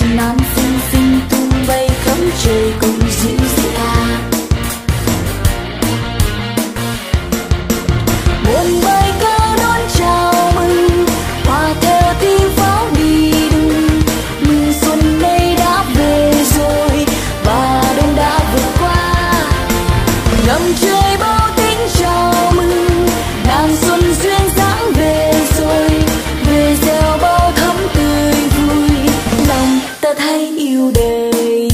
non xinh xinh tung bay khắp trời cùng dịu dàng. Muôn bài ca đón chào mừng, hòa theo tiếng pháo đi đừng. Mừng xuân đây đã về rồi và đông đã vượt qua. Ngầm trời bao tiếng chào mừng, nàng xuân duyên dáng về rồi. Về gieo bao thắm tươi vui, lòng ta thấy yêu đời.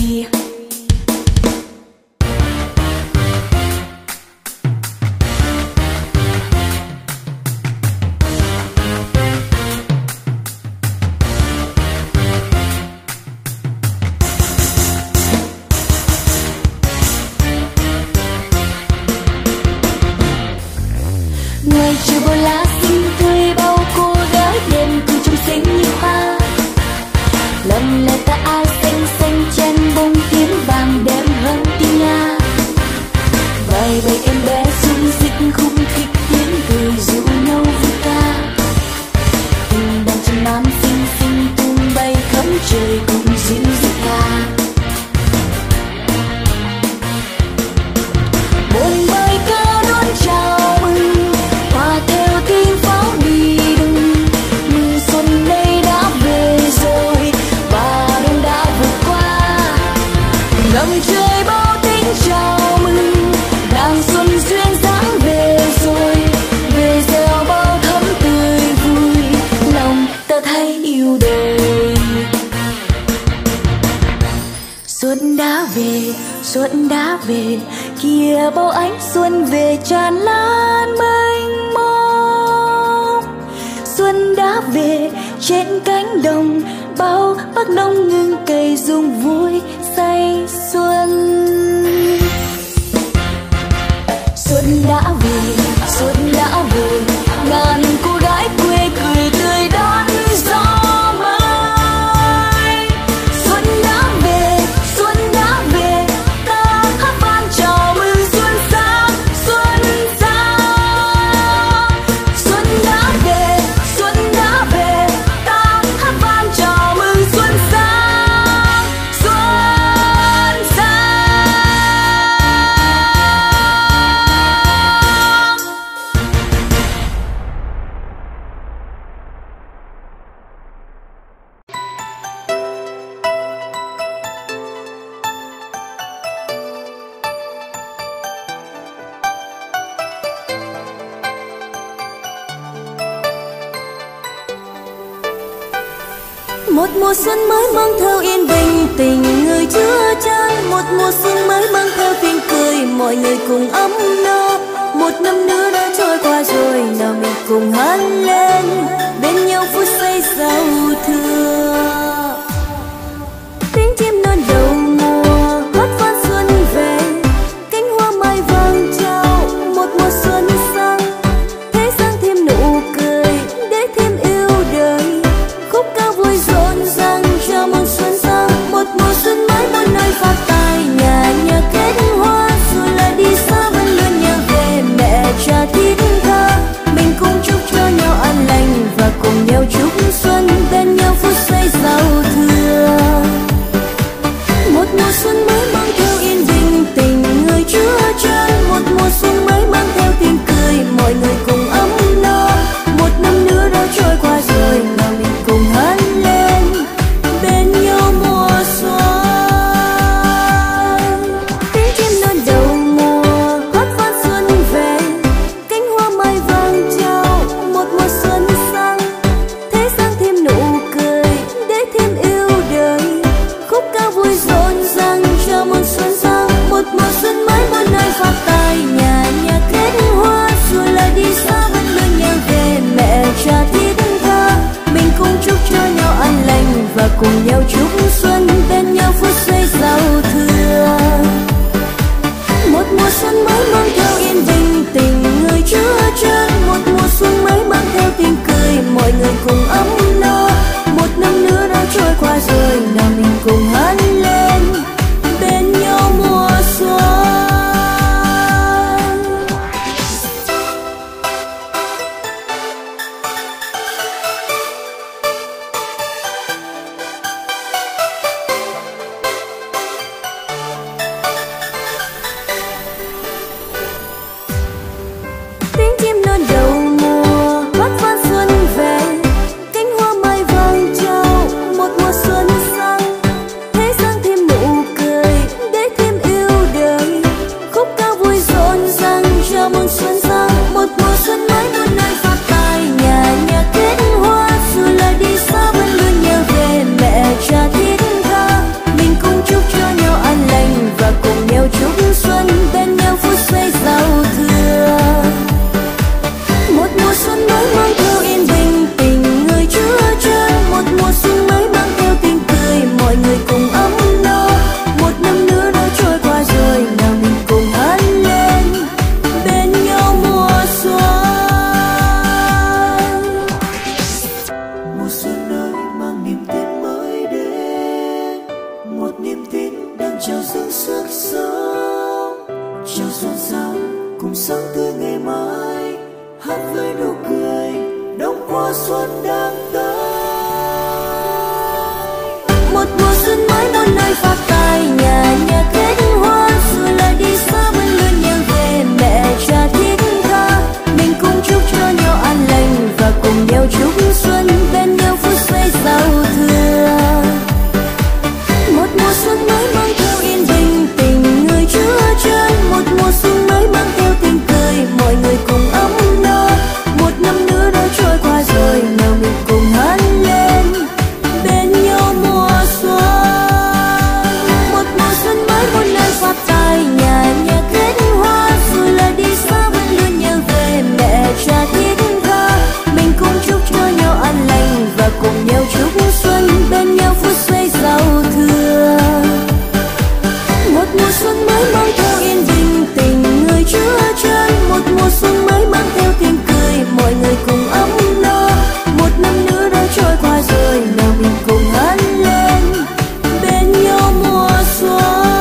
Ngoài chiều bao lá xinh tươi, bao cô gái đêm cười trong xinh như hoa. Lần là ta ai xanh xanh chen bông tiếng vàng đêm hơn tiếng Nga. Vài bầy em bé xung xích khung khích tiếng cười dịu nhau vui ca. Từng đàn chim non xinh xinh tung bay khắp trời cùng dịu dàng. Một bài ca đón chào mừng, hòa theo tiếng pháo đi đừng. Mừng xuân đây đã về rồi và đông đã vượt qua. Ngầm trời bao tiếng chào mừng, nàng xuân duyên dáng về rồi. Về gieo bao thắm tươi vui, lòng ta thấy yêu đời. Xuân đã về, kìa bao ánh xuân về tràn lan mênh mông. Xuân đã về trên cánh đồng, bao bác nông ngưng cày dùng vui say xuân. Xuân đã về, ngàn cô gái quê cười tươi đón gió mới. Xuân đã về, ta hát vang chào mừng xuân sang, xuân sang. Xuân đã về, ta hát vang chào mừng xuân sang, xuân sang. Một mùa xuân mới mang theo yên bình, tình người chưa chan. Một mùa xuân mới mang theo tiếng cười, mọi người cùng ấm no. Một năm nữa đã trôi qua rồi, nào mình cùng hát lên bên nhau phút giây giao thừa. Tiếng chim non đầu mùa hát vang xuân về, cánh hoa mai vàng trao một mùa xuân sang. Thế gian thêm nụ cười để thêm yêu đời, khúc ca vui rộn ràng chào mừng xuân sang. Một mùa xuân mới muôn nơi phát tài, nhà nhà kết hoa, dù là đi xa vẫn luôn nhớ về mẹ cha thiết tha. Mình cùng chúc cho nhau an lành và cùng nhau chúc xuân. trao dâng sức sống, trao xuân sáng cùng sáng tươi ngày mai, hát với nụ cười đông qua xuân đang tới. Một mùa xuân mới muôn nơi phát tài, nhà nhà kết hoa, dù là đi xa vẫn luôn nhớ về mẹ cha thiết tha. Mình cùng chúc cho nhau an lành và cùng nhau chúc xuân bên nhau phút giây giao thừa. Một mùa xuân mới mang theo yên bình tình người chứa chan, một mùa xuân mới mang theo tiếng cười mọi người cùng ấm no. Một năm nữa đã trôi qua rồi, nào mình cùng hát lên bên nhau mùa xuân. Một mùa xuân mới muôn nơi phát tài, nhà nhà kết hoa, dù là đi xa vẫn luôn nhớ về mẹ cha thiết tha. Mình cùng chúc cho nhau an lành và cùng nhau chúc xuân bên nhau phút giây giao thừa. Một mùa xuân mới mang theo yên bình tình người chứa chan, một mùa xuân mới mang theo tiếng cười mọi người cùng ấm no. Một năm nữa đã trôi qua rồi, nào mình cùng hát lên bên nhau mùa xuân.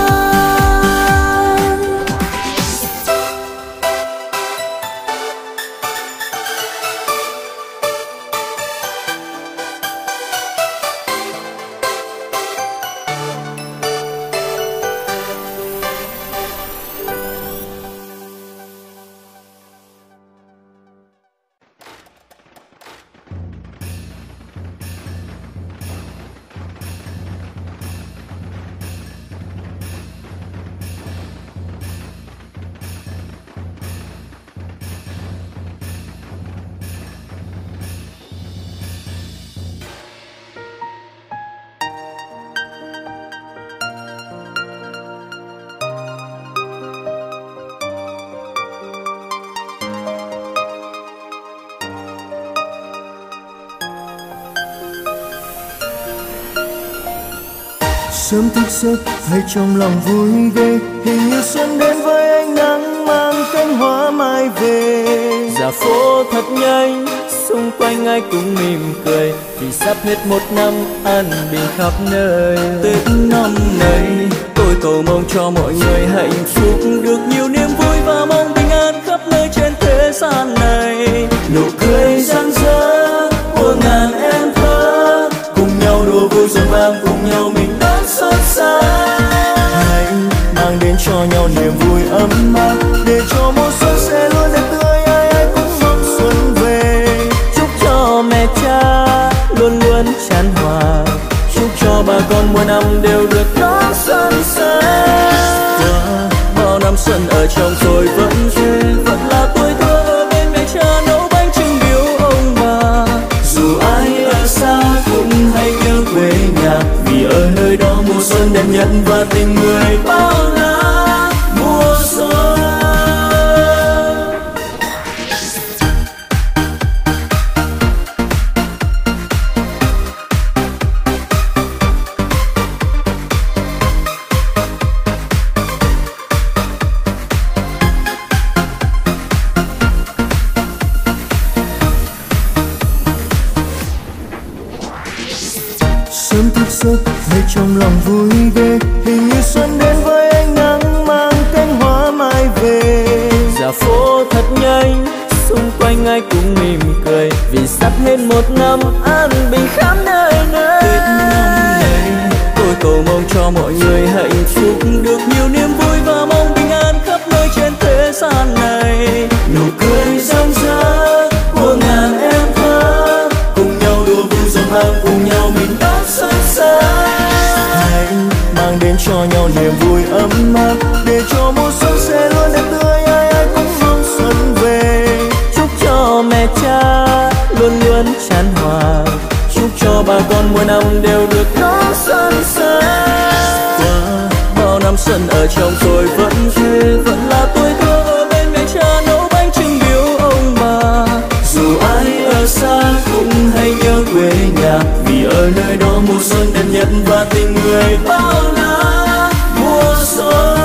Sớm thức giấc hay trong lòng vui ghê, hình như xuân đến với ánh nắng mang cánh hoa mai về. Dạo phố thật nhanh, xung quanh ai cũng mỉm cười, vì sắp hết một năm an bình khắp nơi. Tết năm nay tôi cầu mong cho mọi người hạnh phúc, được nhiều niềm vui và mong bình an khắp nơi trên thế gian này. Nụ cười rạng rỡ của ngàn em thơ, cùng nhau đùa vui xuân vang, cùng nhau mình xuân sáng. Hãy mang đến cho nhau niềm vui ấm áp, để cho mùa xuân sẽ luôn đẹp tươi, ai ai cũng mong xuân về. Chúc cho mẹ cha luôn luôn chan hòa, chúc cho bà con mùa năm đều được đón xuân sáng. Qua bao năm xuân ở trong tôi vẫn thế, vẫn là tuổi thơ ở bên mẹ cha nấu bánh trưng biếu ông bà. dù ai ở xa cũng hay nhớ quê nhà, vì ở nơi đó mùa xuân đẹp nhất và tình người bao la mùa xuân. Sớm thức giấc hay trong lòng vui ghê, hình như xuân đến với ánh nắng mang cánh hoa mai về. Dạo phố thật nhanh, xung quanh ai cũng mỉm cười, vì sắp hết một năm an bình khắp nơi nơi. Tết năm nay tôi cầu mong cho mọi người hạnh phúc, được nhiều niềm vui và mong bình an khắp nơi trên thế gian này. nụ cười rạng rỡ của ngàn em thơ, cùng nhau đùa vui xuân vang, cùng nhau mình đón xuân sáng. Hãy mang đến cho nhau niềm vui ấm áp, để cho mùa xuân sẽ luôn đẹp tươi, ai ai cũng mong xuân về. Chúc cho mẹ cha luôn luôn chan hòa, chúc cho bà con mùa năm đều được đón xuân sáng. Qua bao năm xuân ở trong tôi vẫn thế, vẫn là tuổi thơ ở bên mẹ cha nấu bánh trưng biếu ông bà. dù ai ở xa cũng hay nhớ quê nhà, vì ở nơi đó mùa xuân đẹp nhất và tình người bao la mùa xuân.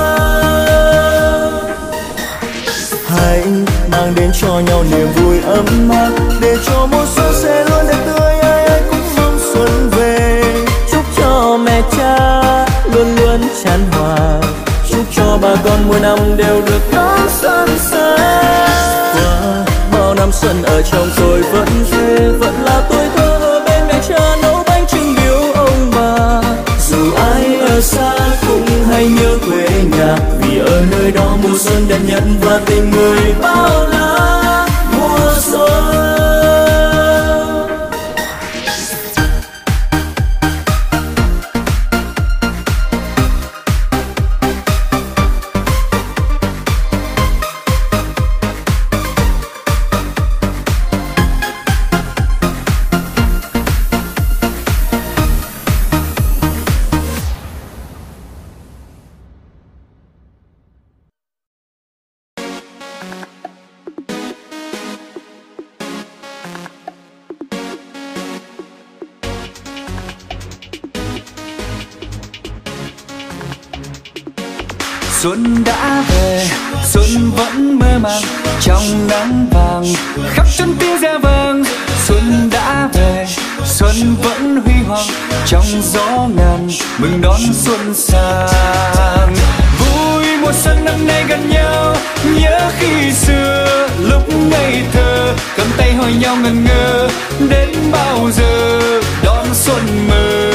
Hãy mang đến cho nhau niềm vui ấm áp, để cho mùa xuân sẽ luôn đẹp tươi, ai ai cũng mong xuân về. Chúc cho mẹ cha luôn luôn chan hòa, mỗi năm đều được đón xuân sang. Qua bao năm xuân ở trong tôi vẫn thế, vẫn là tuổi thơ ở bên mẹ cha nấu bánh trưng biếu ông bà. Dù ai ở xa cũng hay nhớ quê nhà, vì ở nơi đó mùa xuân đẹp nhất và tình người bao la mùa xuân. Xuân đã về, xuân vẫn mơ màng trong nắng vàng, khắp chân tiếng reo vang. Xuân đã về, xuân vẫn huy hoàng trong gió ngàn, mừng đón xuân sang. Vui mùa xuân năm nay gần nhau, nhớ khi xưa lúc ngây thơ, cầm tay hỏi nhau ngẩn ngơ, đến bao giờ đón xuân mơ.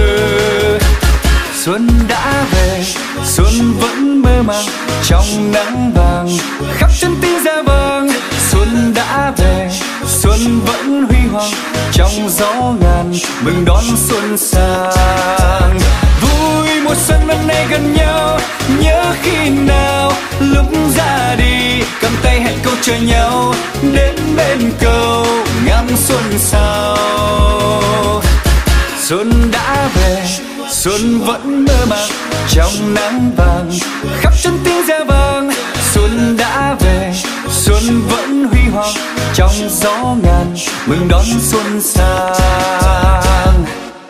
Xuân đã về, xuân vẫn mơ màng trong nắng vàng, khắp chân tiếng reo vang. Xuân đã về, xuân vẫn huy hoàng trong gió ngàn, mừng đón xuân sang. Vui mùa xuân năm nay gần nhau, nhớ khi nào lúc ra đi, cầm tay hẹn câu chờ nhau, đến bên cầu ngắm xuân sao. Xuân đã về, xuân vẫn mơ màng trong nắng vàng, khắp chân tiếng reo vang. Xuân đã về, xuân vẫn huy hoàng trong gió ngàn, mừng đón xuân sang.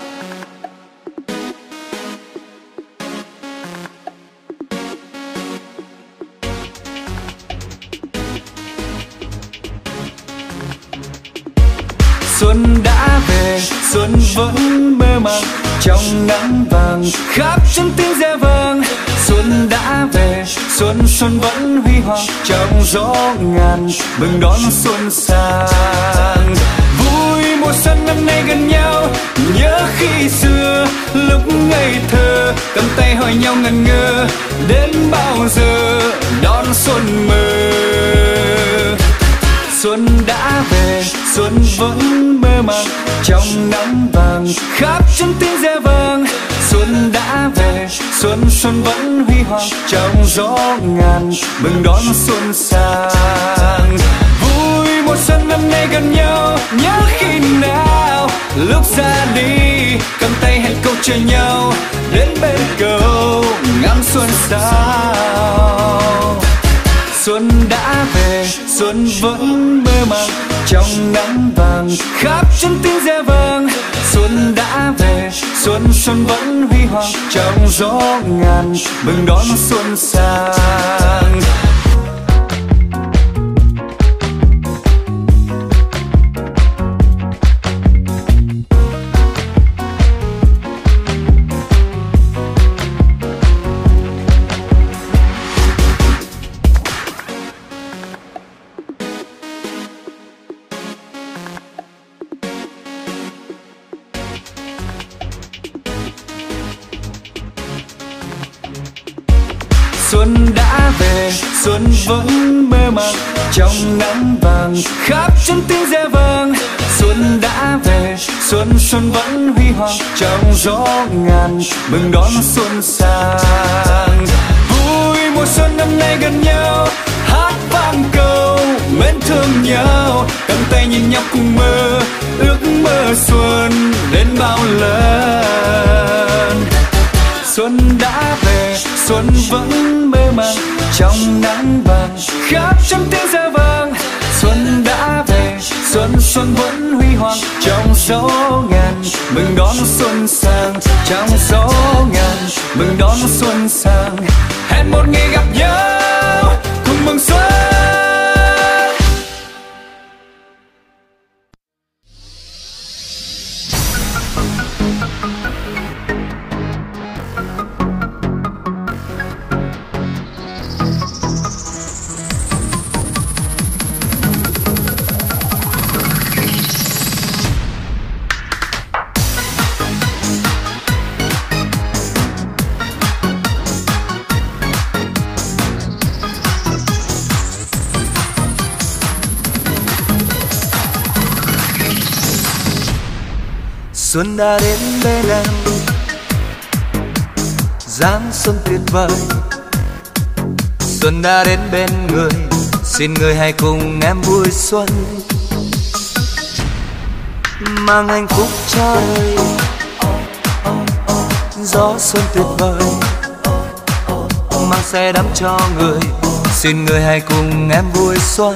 Xuân đã về, xuân vẫn mơ màng trong nắng vàng, khắp chân tiếng reo vang. Xuân đã về, xuân xuân vẫn huy hoàng trong gió ngàn, mừng đón xuân sang. Vui mùa xuân năm nay gần nhau, nhớ khi xưa lúc ngây thơ, cầm tay hỏi nhau ngẩn ngơ, đến bao giờ đón xuân mơ. Xuân đã về, xuân vẫn mơ màng trong nắng vàng, khắp chân tiếng reo vang. Xuân đã về, xuân xuân vẫn huy hoàng trong gió ngàn, mừng đón xuân sang. Vui mùa xuân năm nay gần nhau, nhớ khi nào lúc ra đi, cầm tay hẹn câu chờ nhau, đến bên cầu ngắm xuân sao. Xuân đã về, xuân vẫn mơ màng trong nắng vàng, khắp chân tiếng reo vang. Xuân đã về, xuân xuân vẫn huy hoàng trong gió ngàn, mừng đón xuân sang. Xuân đã về, xuân vẫn mơ màng trong nắng vàng, khắp chân tiếng reo vang. Xuân đã về, xuân xuân vẫn huy hoàng trong gió ngàn, mừng đón xuân sang. Vui mùa xuân năm nay gần nhau, hát vang câu mến thương nhau, cầm tay nhìn nhau cùng mơ, ước mơ xuân đến bao lần. Xuân đã về, xuân vẫn mơ màng trong nắng vàng, khắp chân tiếng reo vang. Xuân đã về, xuân xuân vẫn huy hoàng trong gió ngàn, mừng đón xuân sang. Trong gió ngàn, mừng đón xuân sang. Hẹn một ngày gặp nhau cùng mừng xuân. Xuân đã đến bên em, dáng xuân tuyệt vời. Xuân đã đến bên người, xin người hãy cùng em vui xuân, mang hạnh phúc cho đời. Gió xuân tuyệt vời, mang xe đắm cho người, xin người hãy cùng em vui xuân.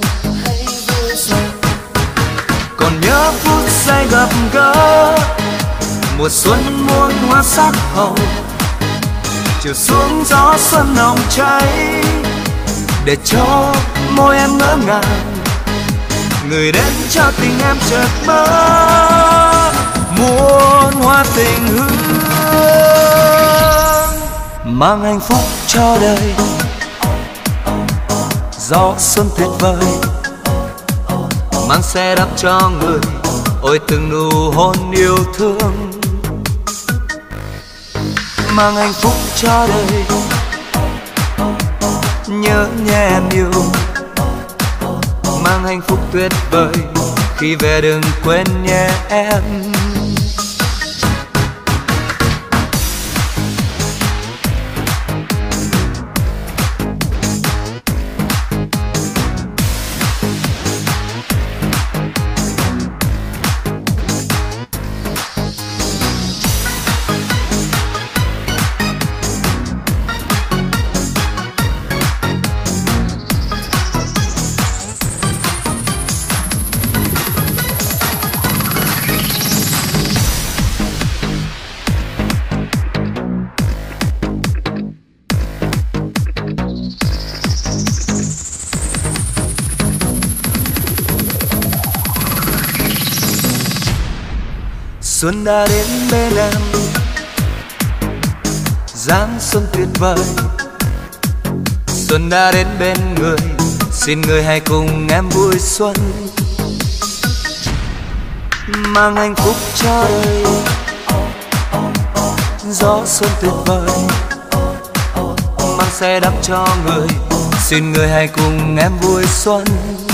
Còn nhớ phút giây gặp gỡ, mùa xuân muôn hoa sắc hồng, chiều xuống gió xuân nồng cháy, để cho môi em ngỡ ngàng. Người đến cho tình em chợt mơ, muôn hoa tình hương, mang hạnh phúc cho đời. Gió xuân tuyệt vời, mang xe đắp cho người, ôi từng nụ hôn yêu thương, mang hạnh phúc cho đời. Nhớ nhé em yêu, mang hạnh phúc tuyệt vời, khi về đừng quên nhé em. Xuân đã đến bên em, dáng xuân tuyệt vời. Xuân đã đến bên người, xin người hãy cùng em vui xuân, mang hạnh phúc cho đời. Gió xuân tuyệt vời, mang xe đắm cho người, xin người hãy cùng em vui xuân.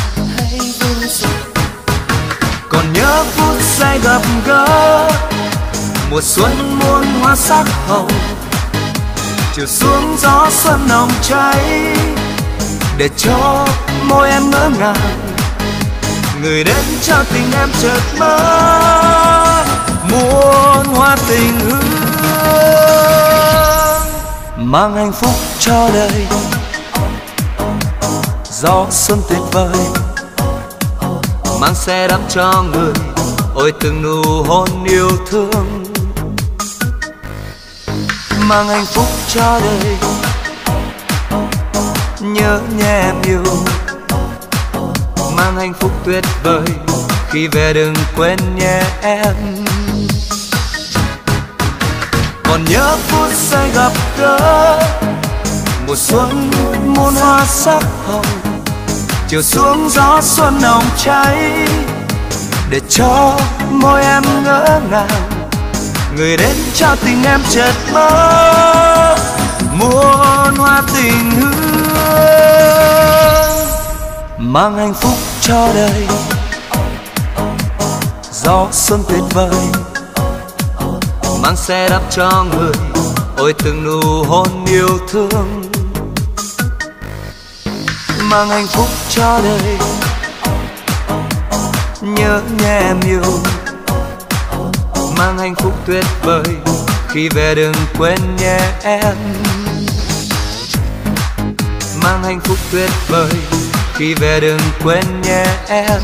Còn nhớ phút giây gặp gỡ, mùa xuân muôn hoa sắc hồng, chiều xuống gió xuân nồng cháy, để cho môi em ngỡ ngàng. Người đến cho tình em chợt mơ, muôn hoa tình hương, mang hạnh phúc cho đời. Gió xuân tuyệt vời, mang xe đắm cho người, ôi từng nụ hôn yêu thương, mang hạnh phúc cho đời. Nhớ nhé em yêu, mang hạnh phúc tuyệt vời, khi về đừng quên nhé em. Còn nhớ phút giây gặp gỡ, mùa xuân muôn hoa sắc hồng, chiều xuống gió xuân nồng cháy, để cho môi em ngỡ ngàng. Người đến cho tình em chợt mơ, muôn hoa tình hương, mang hạnh phúc cho đời. Gió xuân tuyệt vời, mang xe đắp cho người, ôi từng nụ hôn yêu thương, mang hạnh phúc cho đời. Nhớ nhé em yêu, mang hạnh phúc tuyệt vời, khi về đừng quên nhé em. Mang hạnh phúc tuyệt vời, khi về đừng quên nhé em.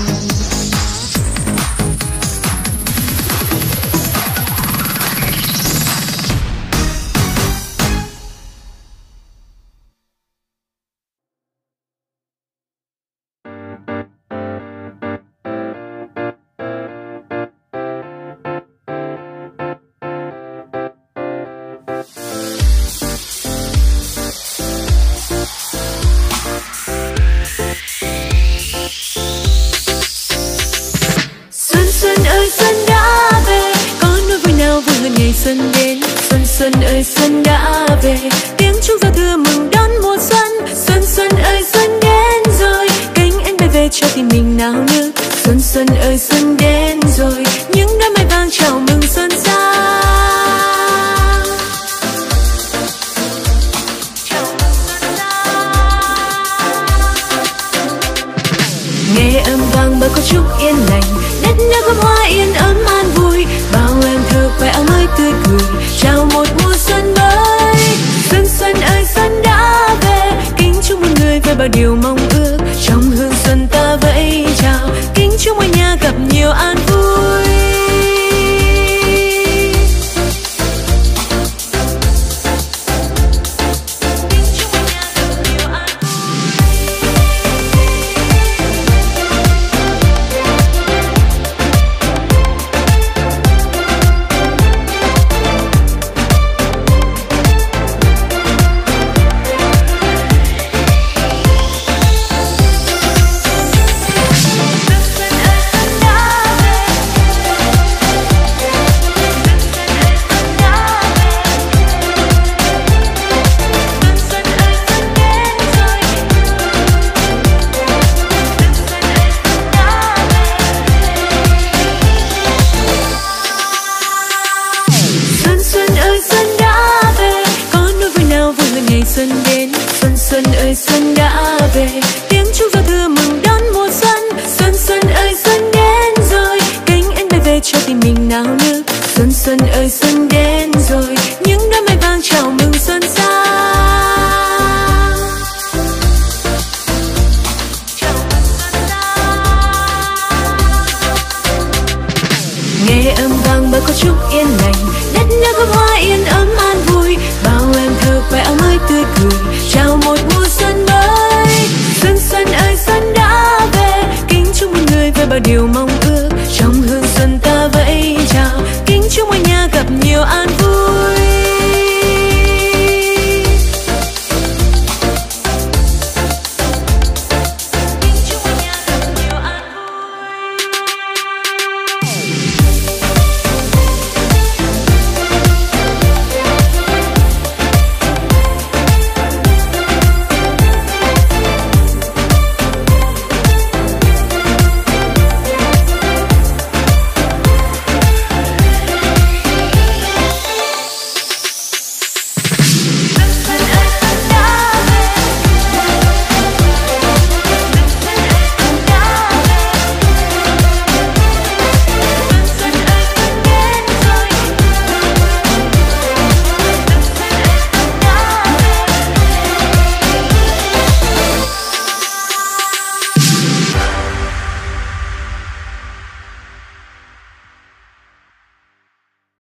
Xuân đến, xuân xuân ơi xuân đã về, tiếng chuông giao thừa mừng đón mùa xuân. Xuân xuân ơi xuân đến rồi, cánh én bay về cho tim mình nao nức. Xuân xuân ơi xuân đến rồi, những đám mây vàng tươi cười chào một mùa xuân mới. Xuân xuân ơi xuân đã về, kính chúc mọi người với bao điều mong ước. Trong hương xuân ta vẫy chào, kính chúc mọi nhà gặp nhiều an vui. Xuân đến, xuân xuân ơi xuân đã về, tiếng chúc giao thừa mừng đón mùa xuân. Xuân xuân ơi xuân đến rồi, cánh én bay về cho tim mình nao nức. Xuân xuân ơi xuân đến